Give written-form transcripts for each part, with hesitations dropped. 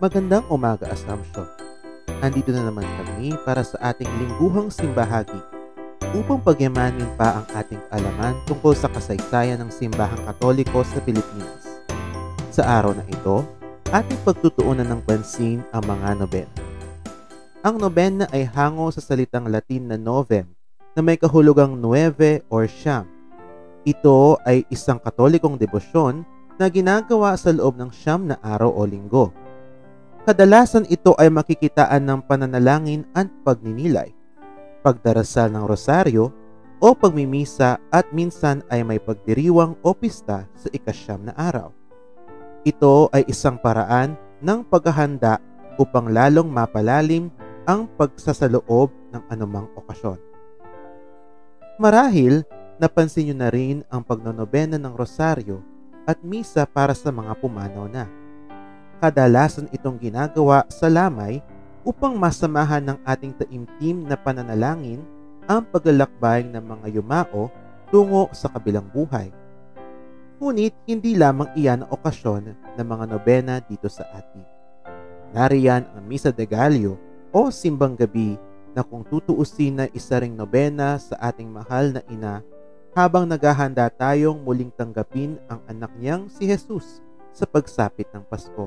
Magandang umaga, Assumption. Andito na naman kami para sa ating lingguhang simbahagi upang pagyamanin pa ang ating kaalaman tungkol sa kasaysayan ng simbahang Katoliko sa Pilipinas. Sa araw na ito, ating pagtutuunan ng pansin ang mga nobena. Ang nobena ay hango sa salitang Latin na novem na may kahulugang nueve or siyam. Ito ay isang Katolikong debosyon na ginagawa sa loob ng siyam na araw o linggo. Kadalasan ito ay makikitaan ng pananalangin at pagninilay, pagdarasal ng rosaryo o pagmimisa at minsan ay may pagdiriwang o pista sa ikasyam na araw. Ito ay isang paraan ng paghahanda upang lalong mapalalim ang pagsasaloob ng anumang okasyon. Marahil, napansin nyo na rin ang pagnonobena ng rosaryo at misa para sa mga pumanaw na. Kadalasan itong ginagawa sa lamay upang masamahan ng ating taimtim na pananalangin ang paglalakbay ng mga yumao tungo sa kabilang buhay. Ngunit hindi lamang iyan ang okasyon ng mga nobena dito sa atin. Nariyan ang Misa de Gallo o Simbang Gabi na kung tutuusin na isa ring nobena sa ating mahal na ina habang naghahanda tayong muling tanggapin ang anak niyang si Jesus sa pagsapit ng Pasko.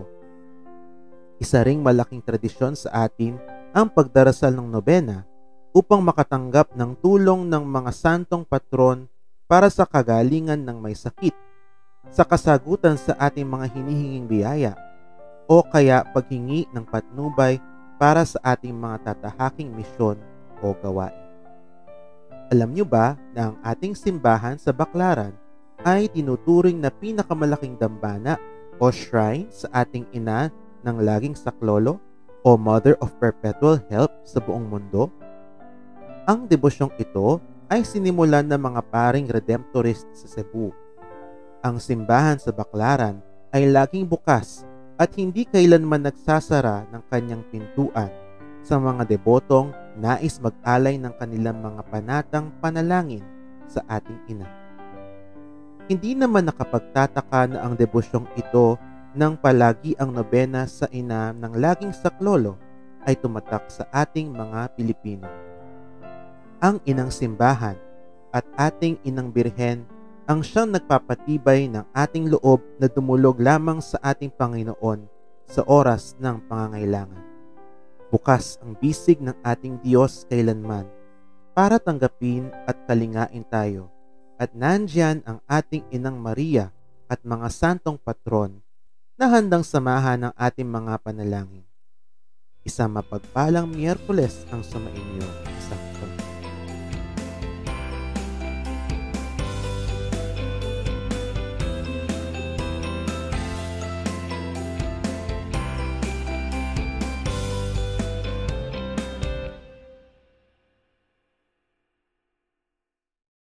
Isa ring malaking tradisyon sa atin ang pagdarasal ng nobena upang makatanggap ng tulong ng mga santong patron para sa kagalingan ng may sakit, sa kasagutan sa ating mga hinihinging biyaya, o kaya paghingi ng patnubay para sa ating mga tatahaking misyon o gawain. Alam nyo ba na ang ating simbahan sa Baclaran ay tinuturing na pinakamalaking dambana o shrine sa ating ina ng laging saklolo o Mother of Perpetual Help sa buong mundo? Ang debosyong ito ay sinimulan ng mga paring Redemptorist sa Cebu. Ang simbahan sa Baclaran ay laging bukas at hindi kailanman nagsasara ng kanyang pintuan sa mga debotong nais mag-alay ng kanilang mga panatang panalangin sa ating ina. Hindi naman nakapagtataka na ang debosyong ito nang palagi ang nobena sa ina ng laging saklolo ay tumatak sa ating mga Pilipino. Ang inang simbahan at ating inang birhen ang siyang nagpapatibay ng ating loob na dumulog lamang sa ating Panginoon sa oras ng pangangailangan. Bukas ang bisig ng ating Diyos kailanman para tanggapin at kalingain tayo, at nandiyan ang ating inang Maria at mga santong patron na handang samahan ng ating mga panalangin. Isang mapagpalang Miyerkules ang sumainyo.